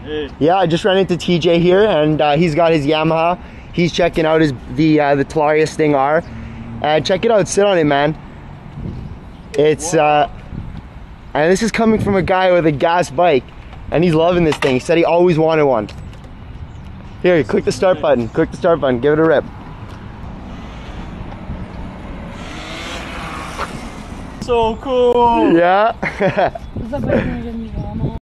Hey. Yeah, I just ran into TJ here, and he's got his Yamaha. He's checking out the Talaria Sting R. Check it out, sit on it, man. It's and this is coming from a guy with a gas bike, and he's loving this thing. He said he always wanted one. Here, click the start button. Click the start button. Give it a rip. So cool. Yeah.